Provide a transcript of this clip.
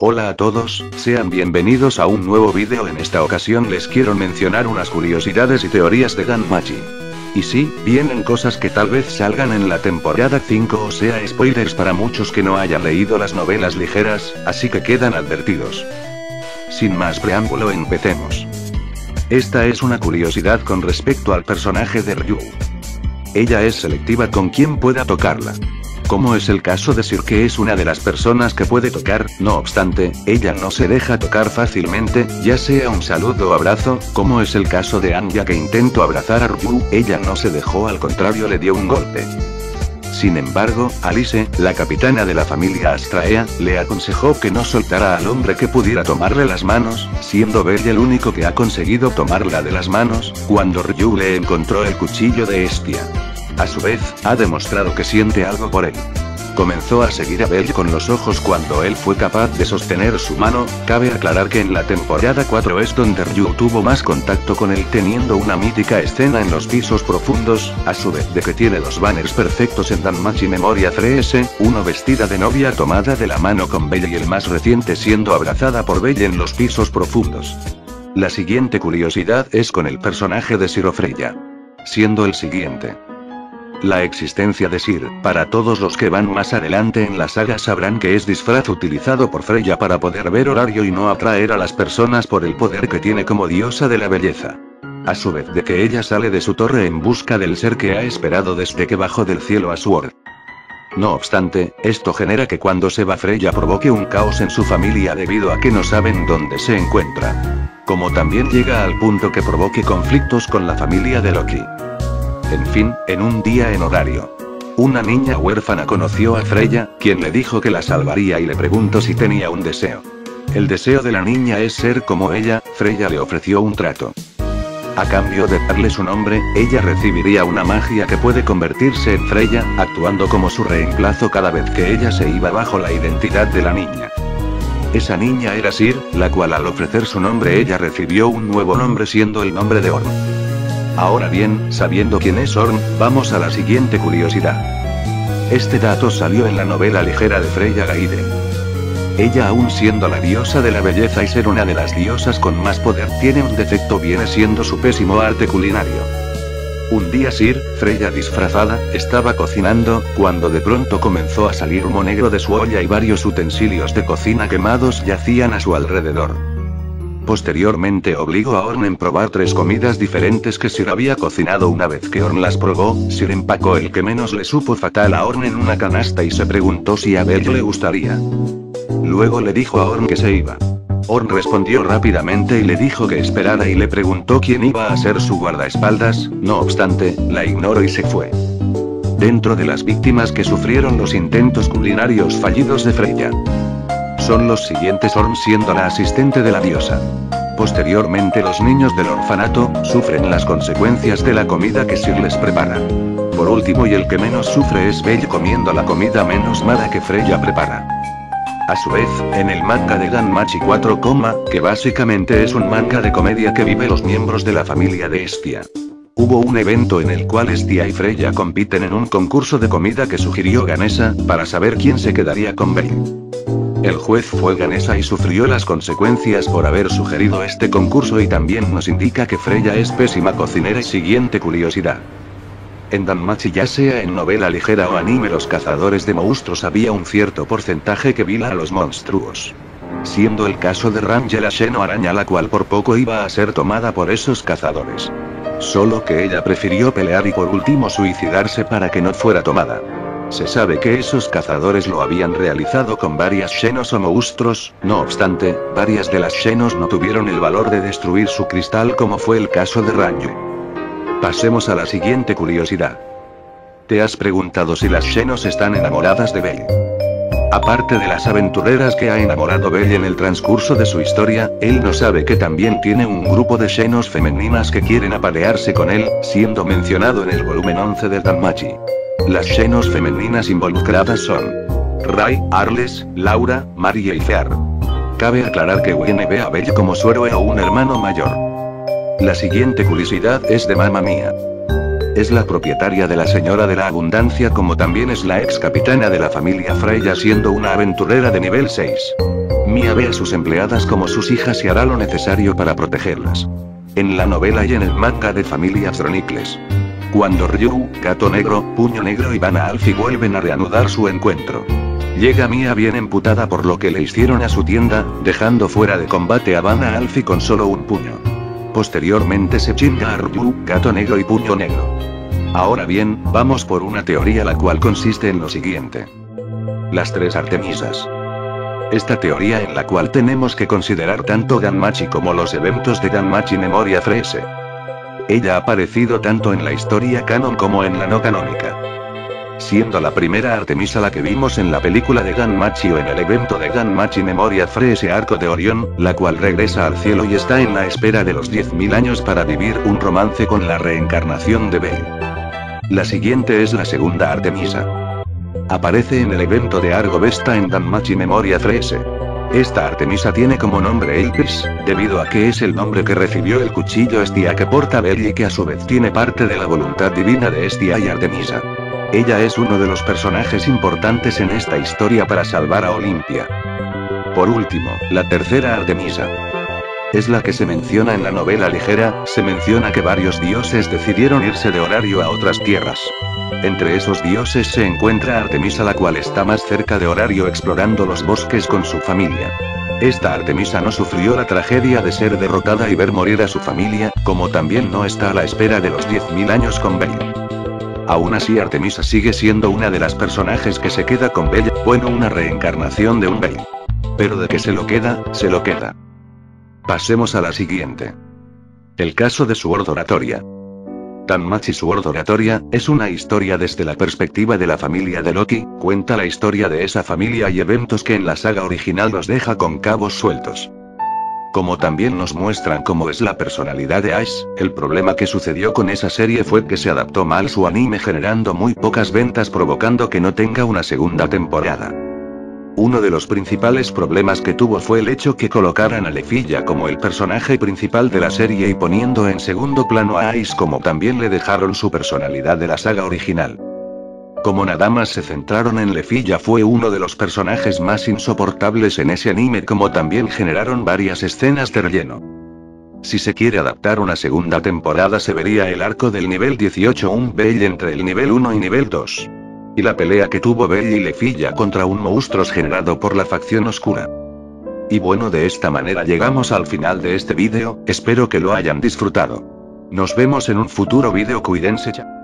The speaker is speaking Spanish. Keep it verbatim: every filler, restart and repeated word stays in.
Hola a todos, sean bienvenidos a un nuevo vídeo. En esta ocasión les quiero mencionar unas curiosidades y teorías de DanMachi. Y sí, vienen cosas que tal vez salgan en la temporada cinco, o sea spoilers para muchos que no hayan leído las novelas ligeras, así que quedan advertidos. Sin más preámbulo, empecemos. Esta es una curiosidad con respecto al personaje de Ryu. Ella es selectiva con quien pueda tocarla. Como es el caso de Sir, que es una de las personas que puede tocar, no obstante, ella no se deja tocar fácilmente, ya sea un saludo o abrazo, como es el caso de Anya, que intentó abrazar a Ryu, ella no se dejó, al contrario le dio un golpe. Sin embargo, Alice, la capitana de la familia Astraea, le aconsejó que no soltara al hombre que pudiera tomarle las manos, siendo Belle el único que ha conseguido tomarla de las manos, cuando Ryu le encontró el cuchillo de Hestia. A su vez, ha demostrado que siente algo por él. Comenzó a seguir a Belle con los ojos cuando él fue capaz de sostener su mano. Cabe aclarar que en la temporada cuatro es donde Ryu tuvo más contacto con él, teniendo una mítica escena en los pisos profundos, a su vez de que tiene dos banners perfectos en DanMachi Memoria tres, uno vestida de novia tomada de la mano con Belle y el más reciente siendo abrazada por Belle en los pisos profundos. La siguiente curiosidad es con el personaje de Sir Freya. Siendo el siguiente. La existencia de Sir, para todos los que van más adelante en la saga sabrán que es disfraz utilizado por Freya para poder ver horario y no atraer a las personas por el poder que tiene como diosa de la belleza. A su vez de que ella sale de su torre en busca del ser que ha esperado desde que bajó del cielo a Sword. No obstante, esto genera que cuando se va Freya provoque un caos en su familia debido a que no saben dónde se encuentra. Como también llega al punto que provoque conflictos con la familia de Loki. En fin, en un día en horario. Una niña huérfana conoció a Freya, quien le dijo que la salvaría y le preguntó si tenía un deseo. El deseo de la niña es ser como ella. Freya le ofreció un trato. A cambio de darle su nombre, ella recibiría una magia que puede convertirse en Freya, actuando como su reemplazo cada vez que ella se iba bajo la identidad de la niña. Esa niña era Sir, la cual al ofrecer su nombre ella recibió un nuevo nombre siendo el nombre de Ornn. Ahora bien, sabiendo quién es Ornn, vamos a la siguiente curiosidad. Este dato salió en la novela ligera de Freya Gaiden. Ella, aún siendo la diosa de la belleza y ser una de las diosas con más poder, tiene un defecto, viene siendo su pésimo arte culinario. Un día Sir, Freya disfrazada, estaba cocinando, cuando de pronto comenzó a salir humo negro de su olla y varios utensilios de cocina quemados yacían a su alrededor. Posteriormente obligó a Ornn en probar tres comidas diferentes que Sir había cocinado. Una vez que Ornn las probó, Sir empacó el que menos le supo fatal a Ornn en una canasta y se preguntó si a Belle le gustaría. Luego le dijo a Ornn que se iba. Ornn respondió rápidamente y le dijo que esperara y le preguntó quién iba a ser su guardaespaldas, no obstante, la ignoró y se fue. Dentro de las víctimas que sufrieron los intentos culinarios fallidos de Freya. Son los siguientes: Ornn siendo la asistente de la diosa. Posteriormente los niños del orfanato, sufren las consecuencias de la comida que Sir les prepara. Por último y el que menos sufre es Belle comiendo la comida menos mala que Freya prepara. A su vez, en el manga de DanMachi cuatro, que básicamente es un manga de comedia que vive los miembros de la familia de Hestia. Hubo un evento en el cual Hestia y Freya compiten en un concurso de comida que sugirió Ganesa, para saber quién se quedaría con Belle. El juez fue Ganesa y sufrió las consecuencias por haber sugerido este concurso, y también nos indica que Freya es pésima cocinera. Y siguiente curiosidad. En DanMachi, ya sea en novela ligera o anime, los cazadores de monstruos había un cierto porcentaje que vila a los monstruos. Siendo el caso de Range, la Sheno araña, la cual por poco iba a ser tomada por esos cazadores. Solo que ella prefirió pelear y por último suicidarse para que no fuera tomada. Se sabe que esos cazadores lo habían realizado con varias Shenos o monstruos, no obstante, varias de las Shenos no tuvieron el valor de destruir su cristal, como fue el caso de Range. Pasemos a la siguiente curiosidad. ¿Te has preguntado si las Shenos están enamoradas de Belle? Aparte de las aventureras que ha enamorado Belle en el transcurso de su historia, él no sabe que también tiene un grupo de Shenos femeninas que quieren aparearse con él, siendo mencionado en el volumen once del DanMachi. Las Shenos femeninas involucradas son Rai, Arles, Laura, Maria y Fear. Cabe aclarar que Wayne ve a Belle como su héroe o un hermano mayor. La siguiente curiosidad es de Mamma Mia. Es la propietaria de la Señora de la Abundancia, como también es la ex capitana de la familia Freya, siendo una aventurera de nivel seis. Mia ve a sus empleadas como sus hijas y hará lo necesario para protegerlas. En la novela y en el manga de Familia Chronicles. Cuando Ryu, Gato Negro, Puño Negro y Vanna Alfie vuelven a reanudar su encuentro. Llega Mia bien emputada por lo que le hicieron a su tienda, dejando fuera de combate a Vanna Alfie con solo un puño. Posteriormente se chinga a Ryu, Gato Negro y Puño Negro. Ahora bien, vamos por una teoría la cual consiste en lo siguiente. Las tres Artemisas. Esta teoría en la cual tenemos que considerar tanto Danmachi como los eventos de Danmachi Memoria Freeze. Ella ha aparecido tanto en la historia canon como en la no canónica. Siendo la primera Artemisa la que vimos en la película de Danmachi o en el evento de Danmachi Memoria Freeze Arco de Orión, la cual regresa al cielo y está en la espera de los diez mil años para vivir un romance con la reencarnación de Bell. La siguiente es la segunda Artemisa. Aparece en el evento de Argo Vesta en Danmachi Memoria Freeze. Esta Artemisa tiene como nombre Apis, debido a que es el nombre que recibió el cuchillo Estia que porta Bell y que a su vez tiene parte de la voluntad divina de Estia y Artemisa. Ella es uno de los personajes importantes en esta historia para salvar a Olimpia. Por último, la tercera Artemisa. Es la que se menciona en la novela ligera, se menciona que varios dioses decidieron irse de Horario a otras tierras. Entre esos dioses se encuentra Artemisa la cual está más cerca de Horario explorando los bosques con su familia. Esta Artemisa no sufrió la tragedia de ser derrotada y ver morir a su familia, como también no está a la espera de los diez mil años con Bell. Aún así Artemisa sigue siendo una de las personajes que se queda con Bell, bueno una reencarnación de un Bell. Pero de que se lo queda, se lo queda. Pasemos a la siguiente. El caso de Sword Oratoria. Danmachi Sword Oratoria, es una historia desde la perspectiva de la familia de Loki, cuenta la historia de esa familia y eventos que en la saga original nos deja con cabos sueltos. Como también nos muestran cómo es la personalidad de Ash, el problema que sucedió con esa serie fue que se adaptó mal su anime generando muy pocas ventas provocando que no tenga una segunda temporada. Uno de los principales problemas que tuvo fue el hecho que colocaran a Lefilla como el personaje principal de la serie y poniendo en segundo plano a Ice como también le dejaron su personalidad de la saga original. Como nada más se centraron en Lefilla fue uno de los personajes más insoportables en ese anime como también generaron varias escenas de relleno. Si se quiere adaptar una segunda temporada se vería el arco del nivel dieciocho un Bell entre el nivel uno y nivel dos. Y la pelea que tuvo Bell y Lefilla contra un monstruo generado por la facción oscura. Y bueno, de esta manera llegamos al final de este vídeo, espero que lo hayan disfrutado. Nos vemos en un futuro vídeo, cuídense ya.